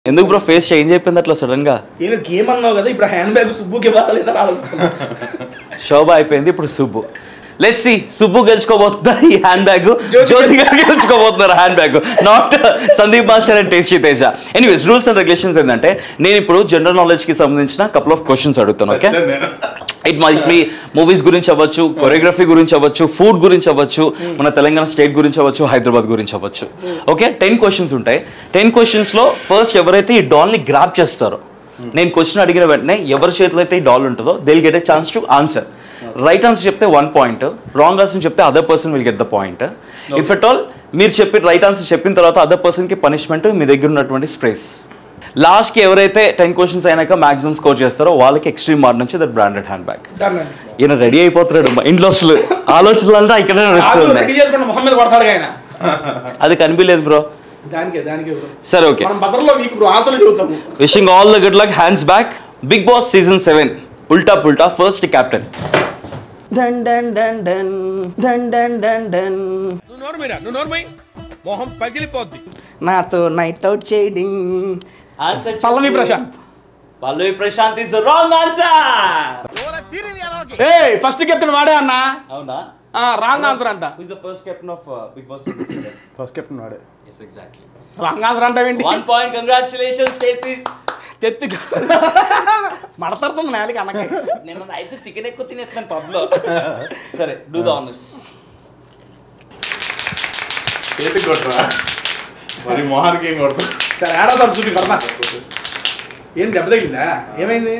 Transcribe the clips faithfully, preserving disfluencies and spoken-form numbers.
ఎందుకు bro phase change అయిపోయింది అట్లా సడన్ గా? ఏదో గేమ్ అన్నావు కదా, ఇప్పుడు హ్యాండ్ బ్యాగ్ సుబ్బుకి ఇవ్వాలని ఆలోచిస్తున్నా. శోభ అయిపోయింది, ఇప్పుడు సుబ్బు. లెట్స్ సీ, సుబ్బు గెలుచుకోబోతుందా ఈ హ్యాండ్ బ్యాగ్, జ్యోతి గారు గెలుచుకోబోతున్నారు hand bag, not Sandeep master and tasty Teja. Anyways, rules and regulations ఏంటంటే, నేను ఇప్పుడు జనరల్ నాలెడ్జ్ కి సంబంధించిన కపుల్ ఆఫ్ క్వశ్చన్స్ అడుగుతాను. Okay, it might be movies గురించి అవ్వచ్చు, కొరియోగ్రఫీ గురించి అవ్వచ్చు, ఫుడ్ గురించి అవ్వచ్చు, మన తెలంగాణ స్టేట్ గురించి అవ్వచ్చు, హైదరాబాద్ గురించి అవ్వచ్చు. ఓకే, టెన్ క్వశ్చన్స్ ఉంటాయి. టెన్ క్వశ్చన్స్ లో ఫస్ట్ ఎవరైతే ఈ డాల్ ని గ్రాప్ చేస్తారో, నేను క్వశ్చన్ అడిగిన వెంటనే ఎవరి చేతిలో అయితే ఈ డాల్ ఉంటుందో they will get a chance to answer. Right answer చెప్తే వన్ పాయింట్, రాంగ్ ఆన్సర్ చెప్తే other person will get the point. If at all మీరు చెప్పి రైట్ ఆన్సర్ చెప్పిన తర్వాత అదర్ పర్సన్ కి పనిష్మెంట్ మీ దగ్గర ఉన్నటువంటి స్ప్రేస్. లాస్ట్ కి ఎవరైతే టెన్ క్వశ్చన్స్ అయినాక మాక్సిమం స్కోర్ చేస్తారో వాళ్ళకి ఎక్స్ట్రీమ్ మార్ట్ నుంచి దట్ బ్రాండెడ్ హ్యాండ్ బ్యాగ్. ఈయన రెడీ అయిపోతున్నాడు, ఇంట్లో అసలు ఆలోచనలు అంతా ఇక్కడే నడుస్తున్నాయి. అది కనిపించలేదు బ్రో. సరే, okay, wishing all the good luck. Hands back. Bigg Boss season seven Ulta Pulta first captain. Done done done done done done done done. మొహం పగిలిపోద్ది. నాతో నైట్ అవుట్ చేయడింగ్. Pallavi Prashanth. Pallavi Prashanth is the wrong answer. ఏయ్, ఫస్ట్ కెప్టెన్ వాడే అన్న. అవునా? ఆ, రాంగ్ ఆన్సర్ అంట. Who is the first captain of Bigg Boss season seven? First captain వాడే. yes exactly. రాంగ్ ఆన్సర్ అంటావేంటి? one point, congratulations Stacey. తెత్తి మడతడుతుంది నేలకి అన్నకి. నేను అయితే చికెన్ ఎక్కువ తినేస్తాను పబ్ లో. సరే, డూ ద ఆనర్స్. చేతికి కొట్టరా మరి మొహానికి ఏం కొడతా? సరే, ఆడతారు చూపి కొడతా. ఏం దెబ్బ తగిలిందా? ఏమైంది?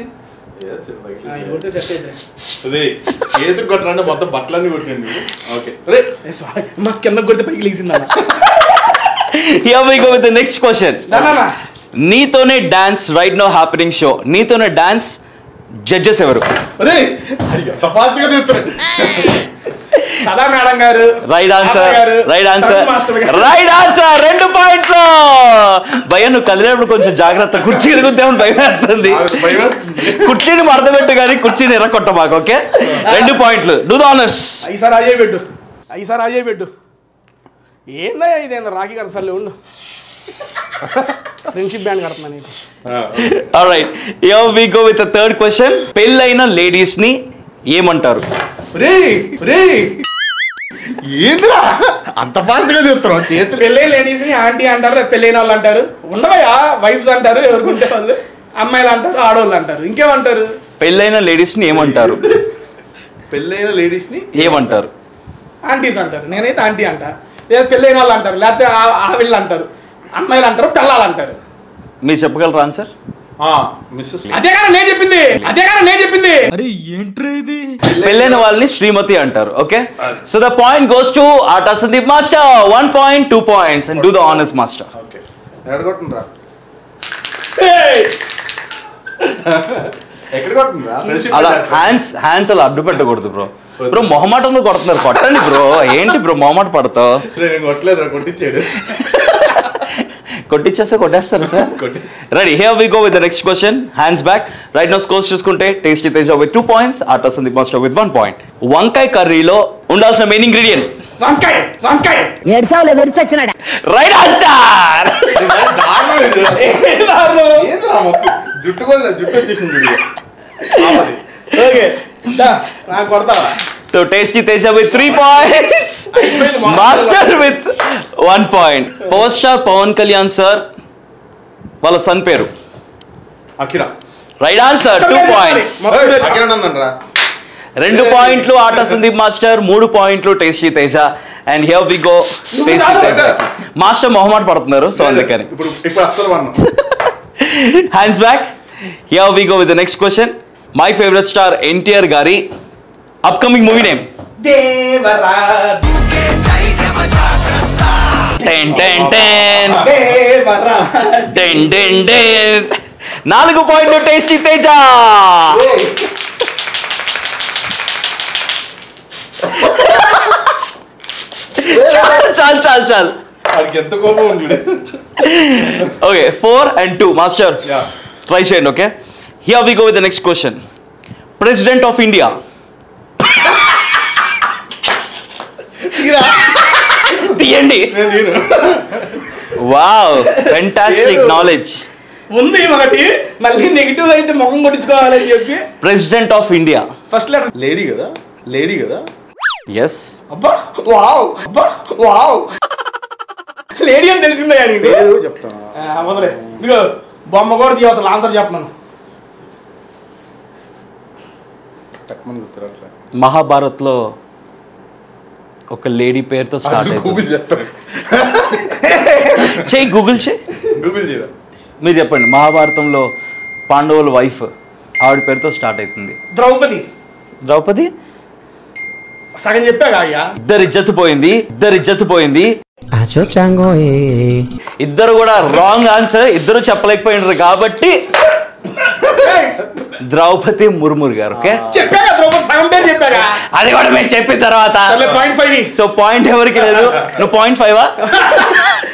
చేతికి కొట్టరా మొత్తం బట్టలన్నీ కొట్టండి. ఓకే, మా కింద కొడితే పైకి లేచిందా? Here we go with the next question. నీతోనే dance right now happening show. నీతోనే డాన్స్ జడ్జెస్ ఎవరు? అరే ఎంత ఫాస్ట్గా తీస్తాడు. Sada madam garu. Right answer, right answer, right answer. రెండు పాయింట్లు. భయ, నువ్వు కదిలేప్పుడు కొంచెం జాగ్రత్త, కుర్చీ ఎరుగుద్దామని భయం వేస్తుంది. కుర్చీని మడతపెట్టు కానీ కుర్చీని ఎర్రకొట్ట మాకు. ఓకే, రెండు పాయింట్లు. Do the honours. ఐసారి అజయ్ పెట్టు, ఐసారి అజయ్ పెట్టు. ఏందయ్యా ఇదేందా రాఖీ కడసలే ఉండు. ఫ్రెండ్షిప్ బ్యాండ్ కడుతున్నాను ఇది. Alright, here we go with the third question. పెళ్ళైన లేడీస్ ని ఏమంటారు? రే రే ఏంద్రా అంత ఫాస్ట్ గా చెప్తారు? చేతులు పెళ్ళైన లేడీస్ ని ఆంటీ అంటారు, పెళ్ళైన వాళ్ళు అంటారు, ఉండవయ్యా వైఫ్స్ అంటారు, ఎవరుకుంటే వాళ్ళు, అమ్మాయిలు అంటారు, ఆడవాళ్ళు అంటారు, ఇంకేమంటారు? పెళ్ళైన లేడీస్ ని ఏమంటారు? పెళ్ళైన లేడీస్ ని ఏమంటారు? ఆంటీస్ అంటారు. నేనైతే ఆంటీ అంట. లేదా పెళ్ళైన వాళ్ళు అంటారు, లేకపోతే ఆవిళ్ళు అంటారు, అమ్మాయిలు అంటారు, పిల్లలు అంటారు. మీరు చెప్పగలరా ఆన్సర్? అదే కానీ నేను చెప్పింది, అదే కానీ నేను చెప్పింది. అరే ఏంట్రా ఇది? పెళ్ళైన వాళ్ళని శ్రీమతి అంటారు. Okay, so the point goes to Aata Sandeep master. One point, two points and do the honours master. Okay, ఎక్కడ కొట్టుండ్రా? ఎక్కడ కొట్టుండ్రా? అలా హ్యాండ్స్ హ్యాండ్స్ అలా అడ్డు పెట్టకూడదు బ్రో. బ్రో మొహమాటంలో కొడుతున్నారు, కొట్టండి బ్రో. ఏంటి బ్రో మొహమాట పడతావు? కొట్టలేదు, కొట్టించాడు. కొట్టించేస్తే కొట్టేస్తారు sir. Ready, here we go with the next question. Hands back. Right now scores చూసుకుంటే tasty Teja with two points, Aata Sandeep master with one point. వంకాయ కర్రీలో ఉండాల్సిన మెయిన్ ఇంగ్రీడియంట్? వంకాయ. వంకాయ రైట్ ఆన్సర్. జుట్టు కూడా జుట్టు వచ్చేసింది. ఓకే, నాకు కొడతావా? So Tasty Teja with three points, Master with one point. Power star Pawan Kalyan sir, వాళ్ళ సన్ పేరు? Akira. Right answer, two points. Akira Nandan రా. రెండు పాయింట్లు ఆటా సందీప్ మాస్టర్, మూడు పాయింట్లు tasty Teja. And here we go. Tasty Teja master మొహమాట పడుతున్నారు, సో అందుకని ఇప్పుడు ఇప్పుడు అసలు one. Hands back. Here we go with the next question. My favourite star NTR గారి upcoming movie name? Devara. Ten ten ten Devara. Ten ten ten. నాలుగు పాయింట్లు tasty Teja. చాలు చాలు చాలు చాలు. ఎంత కోపం ఉంది. Okay, four and two. Master try చేయండి. Okay, here we go with the next question. President of India? తీయండి. Wow, fantastic knowledge. ఉంది ఒకటి మళ్ళీ నెగిటివ్ అయితే ముఖం కొట్టించుకోవాలని చెప్పి. President of India. First letter lady కదా లేడీ కదా ఎస్. అబ్బా వావ్ అబ్బా వావ్ లేడీ అని తెలిసిందే కానీ పేరు చెప్తాను. మొదలే ఇదిగో బొమ్మ కూడా తీయ అసలు ఆన్సర్ చెప్పను. టక్మని గుర్తురాట్లే. మహాభారత్ లో ఒక లేడీ పేరుతో స్టార్ట్ గూగుల్ అవుతుంది. చెప్తాను. చెయ్యి గూగుల్ చెయ్యి. గూగుల్ చేయరా. మీరు చెప్పండి. మహాభారతంలో పాండవుల వైఫ్ ఆవిడ పేరుతో స్టార్ట్ అవుతుంది. ద్రౌపది. ద్రౌపది సగం చెప్పాగా అయ్యా. ఇద్దరు ఇజ్జత్ పోయింది. ఇద్దరు ఇజ్జత్ పోయింది. ఇద్దరు కూడా రాంగ్ ఆన్సర్. ఇద్దరు చెప్పలేకపోయినారు కాబట్టి ద్రౌపది ముర్ముర్ గారు. ఓకే చెప్పాగా ద్రౌపది సగం పేరు చెప్పాగా. అది కూడా మేము చెప్పిన తర్వాత పాయింట్ ఫైవ్. సో పాయింట్ ఎవరికి లేదు. నువ్వు పాయింట్ ఫైవ్